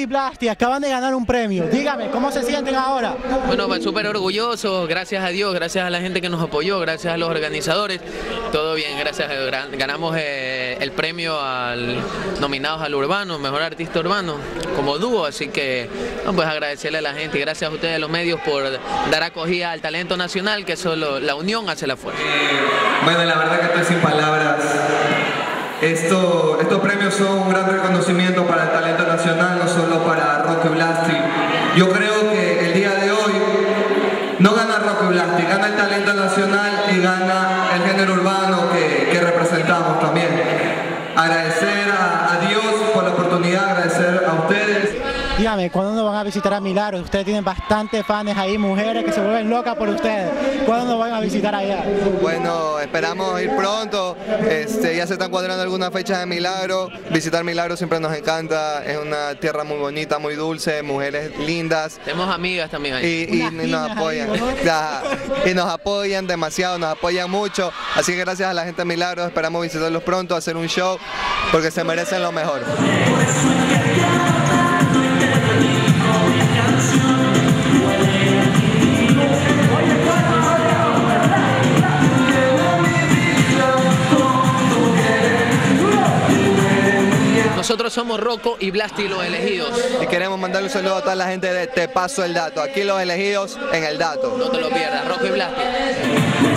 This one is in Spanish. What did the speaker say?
y Blasti acaban de ganar un premio. Dígame, ¿cómo se sienten ahora? Bueno, pues súper orgullosos, gracias a Dios, gracias a la gente que nos apoyó, gracias a los organizadores. Todo bien, gracias. Ganamos el premio nominados al urbano, mejor artista urbano, como dúo. Así que, pues agradecerle a la gente y gracias a ustedes, los medios, por dar acogida al talento nacional, que solo la unión hace la fuerza. Bueno, la verdad que estoy sin palabras. Estos premios son un gran reconocimiento para el talento nacional, no solo para Rocco y Blasti. Yo creo que el día de hoy no gana Rocco y Blasti, gana el talento nacional y gana el género urbano que representamos también. Agradecer a Dios por la oportunidad, agradecer a ustedes. Dígame, ¿cuándo nos van a visitar a Milagros? Ustedes tienen bastantes fans ahí, mujeres que se vuelven locas por ustedes. ¿Cuándo nos van a visitar allá? Bueno, esperamos ir pronto. Ya se están cuadrando algunas fechas de Milagro. Visitar Milagro siempre nos encanta. Es una tierra muy bonita, muy dulce, mujeres lindas. Tenemos amigas también ahí. Y nos apoyan. Y nos apoyan demasiado, nos apoyan mucho. Así que gracias a la gente de Milagro, esperamos visitarlos pronto, hacer un show, porque se merecen lo mejor. Nosotros somos Rocco y Blasti, los elegidos. Y queremos mandarle un saludo a toda la gente de Te Paso el Dato. Aquí los elegidos en el dato. No te lo pierdas, Rocco y Blasti.